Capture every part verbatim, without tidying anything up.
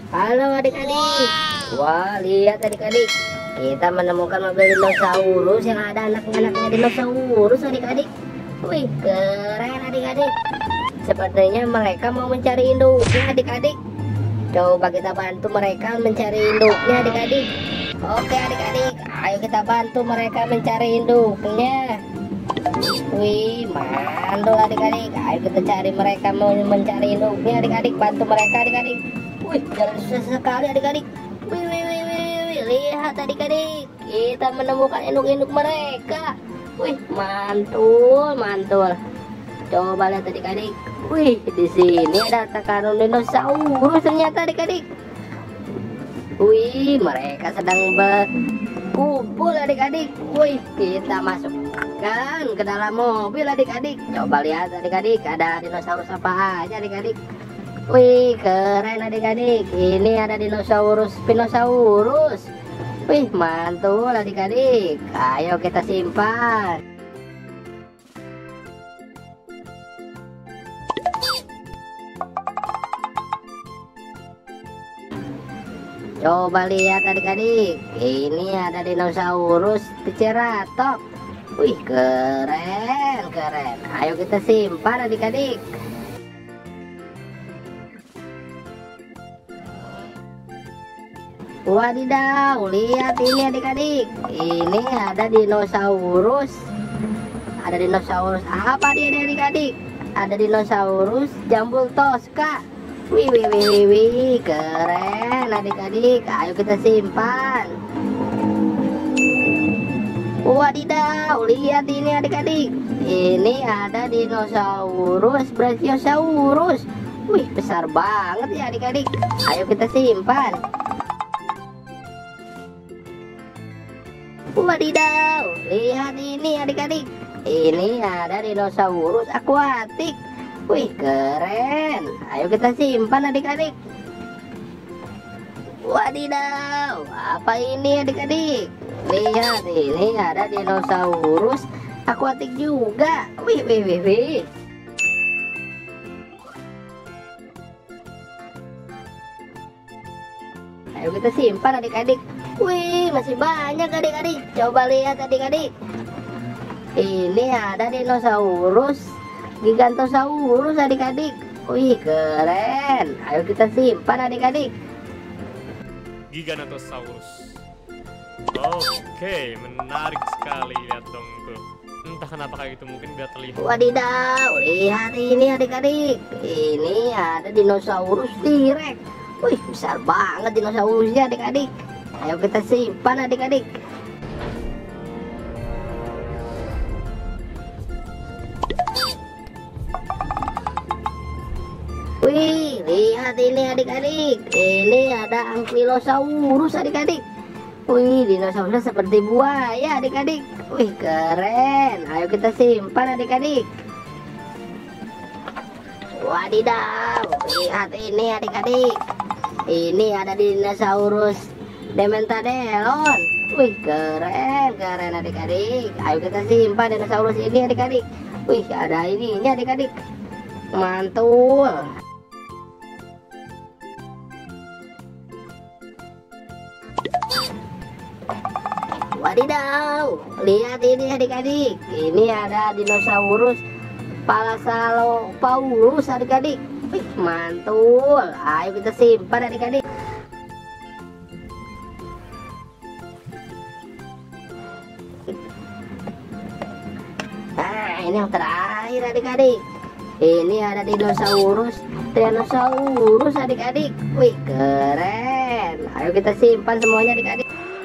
Halo adik-adik. Wah, lihat adik-adik. Kita menemukan mobil dinosaurus yang ada anak-anaknya dinosaurus adik-adik. Wih, keren adik-adik. Sepertinya mereka mau mencari induknya adik-adik. Coba kita bantu mereka mencari induknya adik-adik. Oke adik-adik, ayo kita bantu mereka mencari induknya. Wih, mantul adik-adik. Ayo kita cari mereka mau mencari induknya adik-adik. Bantu mereka adik-adik. Wih, jalan susah sekali adik-adik. Wih, wih, wih, wih, wih. Lihat adik-adik, kita menemukan induk-induk mereka. Wih, mantul, mantul. Coba lihat adik-adik. Wih, di sini ada karung dinosaurus ternyata adik-adik. Wih, mereka sedang berkumpul adik-adik. Wih, kita masukkan ke dalam mobil adik-adik. Coba lihat adik-adik, ada dinosaurus apa aja adik-adik. Wih, keren adik-adik. Ini ada dinosaurus Spinosaurus. Wih, mantul adik-adik. Ayo kita simpan. Coba lihat adik-adik. Ini ada dinosaurus Triceratops. Wih, keren, keren. Ayo kita simpan adik-adik. Wadidaw, lihat ini adik-adik. Ini ada dinosaurus. Ada dinosaurus apa dia adik-adik? Ada dinosaurus Jambul Tosca. Wih, wih, wih, wih, wih. Keren adik-adik. Ayo kita simpan. Wadidaw, lihat ini adik-adik. Ini ada dinosaurus Brachiosaurus. Wih, besar banget ya adik-adik. Ayo kita simpan. Wadidaw, lihat ini adik-adik. Ini ada dinosaurus akuatik. Wih, keren. Ayo kita simpan adik-adik. Wadidaw, apa ini adik-adik? Lihat, ini ada dinosaurus akuatik juga. Wih, wih, wih, wih. Ayo kita simpan adik-adik. Wih, masih banyak adik-adik. Coba lihat adik-adik. Ini ada dinosaurus Gigantosaurus adik-adik. Wih, keren. Ayo kita simpan adik-adik. Giganotosaurus. Oke, menarik sekali. Lihat dong tuh. Entah kenapa kayak gitu, mungkin biar terlihat. Wadidaw, lihat ini adik-adik. Ini ada dinosaurus T-Rex. Wih, besar banget dinosaurusnya adik-adik. Ayo kita simpan adik-adik. Wih, lihat ini adik-adik. Ini ada Ankylosaurus adik-adik. Wih, dinosaurusnya seperti buaya adik-adik. Wih, keren. Ayo kita simpan adik-adik. Wadidaw, lihat ini adik-adik. Ini ada dinosaurus Dementadellon. Wih, keren, keren adik-adik. Ayo kita simpan dinosaurus ini adik-adik. Wih, ada ininya adik-adik. Mantul. Wadidaw, lihat ini adik-adik. Ini ada dinosaurus Parasaurolophus adik-adik. Wih, mantul. Ayo kita simpan adik-adik. Nah, ini yang terakhir adik-adik. Ini ada dinosaurus Tyrannosaurus adik-adik. Wih, keren. Ayo kita simpan semuanya adik-adik.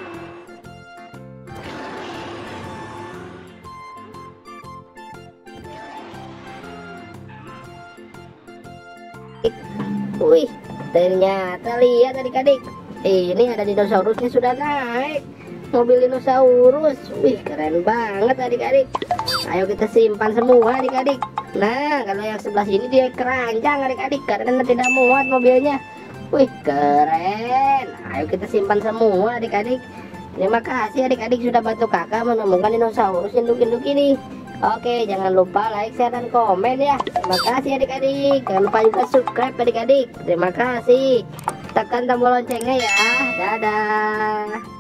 Wih, ternyata lihat adik-adik. Ini ada dinosaurusnya sudah naik. Mobil dinosaurus. Wih, keren banget adik-adik. Ayo kita simpan semua adik-adik. Nah, kalau yang sebelah sini dia keranjang adik-adik karena tidak muat mobilnya. Wih, keren. Ayo kita simpan semua adik-adik. Terima kasih adik-adik sudah bantu kakak menemukan dinosaurus induk-induk ini. Oke, jangan lupa like, share, dan komen ya. Terima kasih adik-adik. Jangan lupa juga subscribe adik-adik. Terima kasih. Tekan tombol loncengnya ya. Dadah.